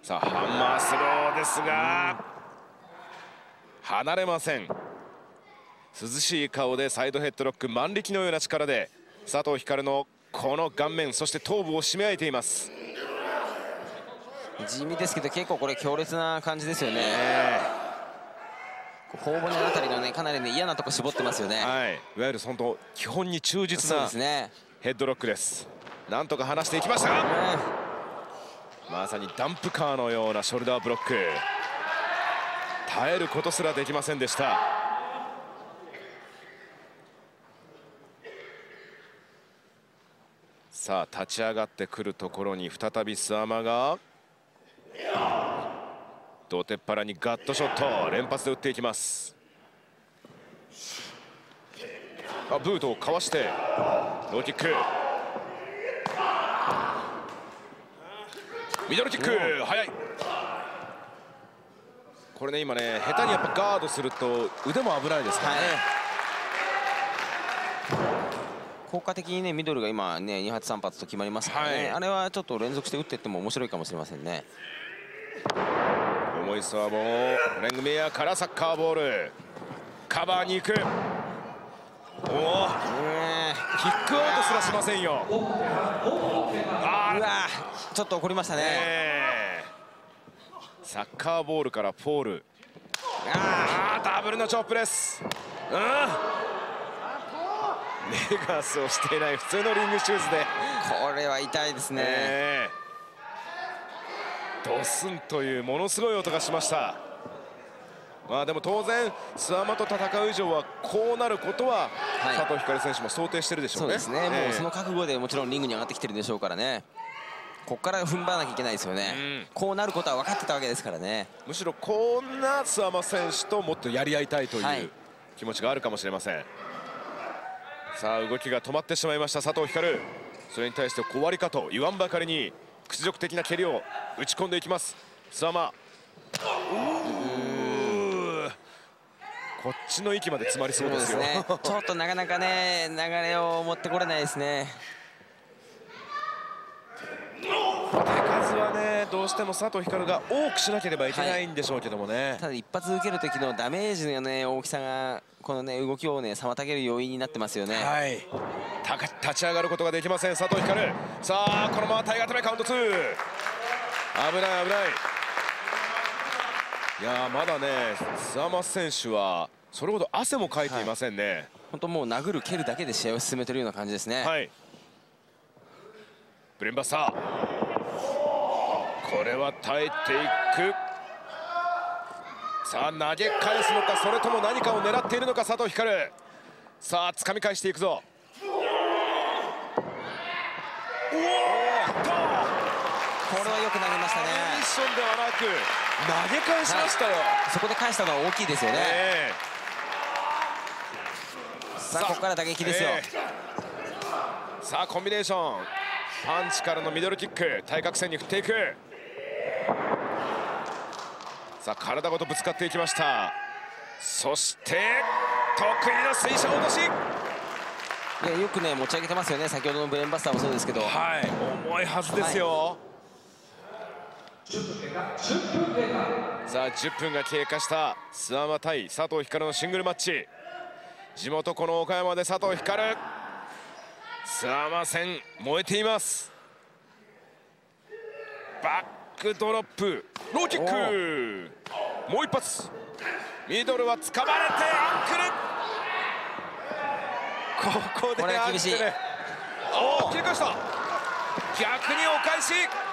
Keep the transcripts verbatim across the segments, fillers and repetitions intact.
さあハンマースローですが離れません。涼しい顔でサイドヘッドロック、万力のような力で佐藤光のこの顔面そして頭部を締め上げています。 地味ですけど結構これ強烈な感じですよね。えー、頬骨のあたりのねかなりね嫌なとこ絞ってますよね。 はい、いわゆる本当基本に忠実なヘッドロックです。なんとか離していきましたが、えー、まさにダンプカーのようなショルダーブロック、耐えることすらできませんでした。さあ立ち上がってくるところに再び諏訪間が土手っ腹にガットショット連発で打っていきます。あブートをかわしてローキック、ミドルキック速い。これね今ね下手にやっぱガードすると腕も危ないですからね。はい、 効果的にねミドルが今ねに発さん発と決まりますからね、はい、あれはちょっと連続して打っていっても面白いかもしれませんね。 重いサーブをレングメアからサッカーボールカバーに行く。おおキックアウトすらしませんよ。 あーうわちょっと怒りましたね。 えー、サッカーボールからフォール。あーダブルのチョップです。うんレガースをしていない普通のリングシューズでこれは痛いですね。えー、ドスンというものすごい音がしました。まあでも当然諏訪間と戦う以上はこうなることは佐藤光選手も想定してるでしょうね。 そうですね、えー、もうその覚悟でもちろんリングに上がってきてるでしょうからね。ここから踏ん張らなきゃいけないですよね。うん、こうなることは分かってたわけですからね。 むしろこんな諏訪間選手ともっとやり合いたいという気持ちがあるかもしれません。さあ動きが止まってしまいました佐藤光。それに対して小割りかと言わんばかりに屈辱的な蹴りを打ち込んでいきます諏訪間。こっちの息まで詰まりそうですよ。 そうですね、ちょっとなかなかね流れを持ってこれないですね。 手数はねどうしても佐藤光が多くしなければいけないんでしょうけどもね、はい、 ただ一発受ける時のダメージのね大きさがこのね動きをね妨げる要因になってますよね。はい、 立ち上がることができません佐藤光。さあこのまま体当たりカウントツー。危ない危ない。いやまだね諏訪間選手はそれほど汗もかいていませんね。はい、 本当もう殴る蹴るだけで試合を進めているような感じですね。はい、 ブレンバスターこれは耐えていく。さあ投げ返すのかそれとも何かを狙っているのか佐藤光。さあ掴み返していくぞ。おおこれはよく投げましたね。 ミッションではなく投げ返しましたよ。はい、 そこで返したのは大きいですよね。えー、さあここから打撃ですよ。えー、さあコンビネーションパンチからのミドルキック対角線に振っていく。さあ体ごとぶつかっていきました。そして得意の水車落とし。 いやよくね持ち上げてますよね。先ほどのブレーンバスターもそうですけど、 はい、重いはずですよ。はい、さあじゅっぷんが経過した諏訪間対佐藤光のシングルマッチ。地元この岡山で佐藤光諏訪間戦燃えています。バックドロップローキックもう一発ミドルは掴まれてアンクル。ここでアンクル。おお切り返した。逆にお返し。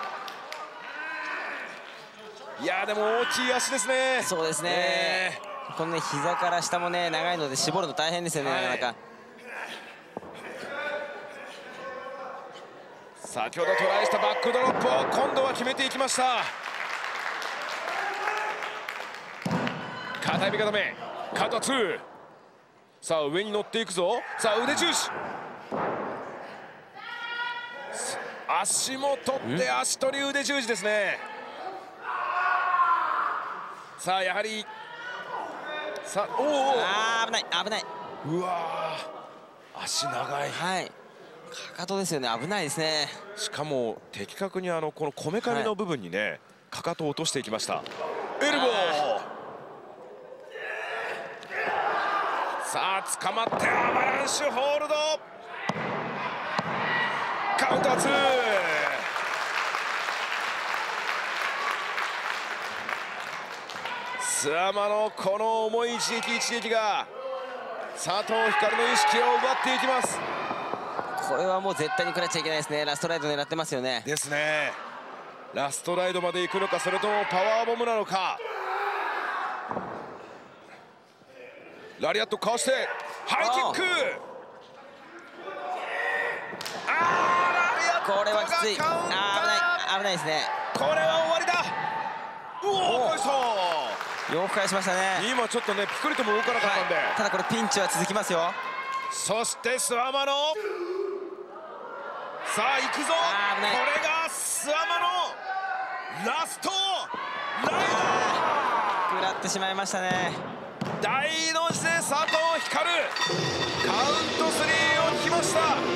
いやでも大きい足ですね。 そうですね、えー、このね膝から下もね長いので絞るの大変ですよね、はい、なかなか。 先ほどトライしたバックドロップを今度は決めていきました。片指固めカウントツー。さあ上に乗っていくぞ。さあ腕重視足も取って足取り腕十字ですね。さあやはりさあおおあー危ない危ない。 うわ足長い。 はいかかとですよね。危ないですね。 しかも的確にあのこのこめかみの部分にね、はい、 かかとを落としていきました。エルボー、さあ捕まってアバランシュホールド、カウンターツー。須山のこの重い一撃一撃が佐藤光の意識を奪っていきます。 これはもう絶対に食らっちゃいけないですね。ラストライド狙ってますよね。 ですね。ラストライドまで行くのか、それともパワーボムなのか。ラリアットかわしてハイキック。あー、ラリアットがこれはきつい。 カウンター。 あー、危ない危ないですね。 これは終わりだ。うおー、こいそよく返しましたね。 今ちょっとねピクリとも動かなかったんで、はい、 ただこれピンチは続きますよ。 そして諏訪間のさあ行くぞ。これが諏訪間のラストライド。 食らってしまいましたね。 大の字で佐藤光、カウントスリーを引きました。こ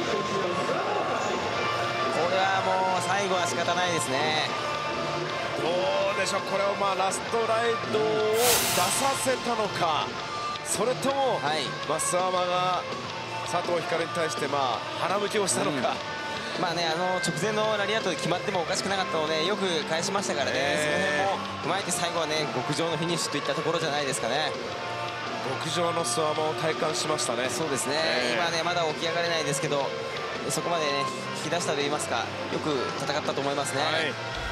れはもう最後は仕方ないですね。 どうでしょう、これをまあラストライドを出させたのか、それとも、はい、まあ、諏訪間が佐藤光に対してまあ鼻向きをしたのか、 うん、まあね、あの直前のラリアットで決まってもおかしくなかったのでよく返しましたからね、えー、その辺も踏まえて最後はね極上のフィニッシュといったところじゃないですかね。 極上の諏訪間を体感しましたね。 そうですね、えー、今ねまだ起き上がれないですけど、そこまでね引き出したといいますか、よく戦ったと思いますね。はい。